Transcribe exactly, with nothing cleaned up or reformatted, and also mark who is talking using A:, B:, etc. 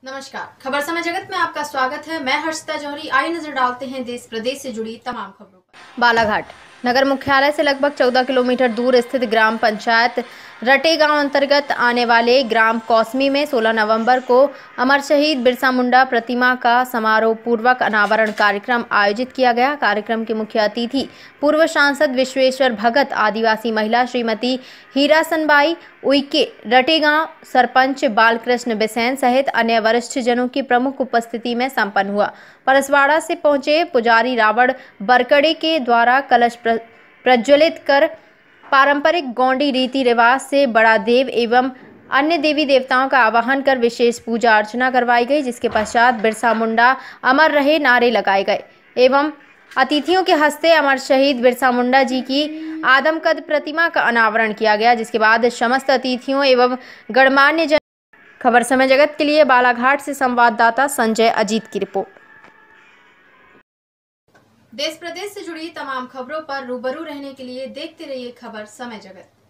A: नमस्कार, खबर समय जगत में आपका स्वागत है। मैं हर्षिता जौहरी। आई नजर डालते हैं देश प्रदेश से जुड़ी तमाम खबरों पर। बालाघाट नगर मुख्यालय से लगभग चौदह किलोमीटर दूर स्थित ग्राम पंचायत रटे गांव अंतर्गत आने वाले ग्राम कौसमी में सोलह नवंबर को अमर शहीद बिरसा मुंडा प्रतिमा का समारोह पूर्वक अनावरण कार्यक्रम आयोजित किया गया। कार्यक्रम के मुख्य अतिथि पूर्व सांसद विश्वेश्वर भगत, आदिवासी महिला श्रीमती हीरासनबाई उइके, रटे गांव सरपंच बालकृष्ण बिसेन सहित अन्य वरिष्ठ जनों की प्रमुख उपस्थिति में संपन्न हुआ। परसवाड़ा से पहुंचे पुजारी रावण बरकड़े के द्वारा कलश प्रज्वलित कर पारंपरिक गौंडी रीति रिवाज से बड़ा देव एवं अन्य देवी देवताओं का आवाहन कर विशेष पूजा अर्चना करवाई गई, जिसके पश्चात बिरसा मुंडा अमर रहे नारे लगाए गए एवं अतिथियों के हस्ते अमर शहीद बिरसा मुंडा जी की आदमकद प्रतिमा का अनावरण किया गया, जिसके बाद समस्त अतिथियों एवं गणमान्य जन। खबर समय जगत के लिए बालाघाट से संवाददाता संजय अजीत की रिपोर्ट। देश प्रदेश से जुड़ी तमाम खबरों पर रूबरू रहने के लिए देखते रहिए खबर समय जगत।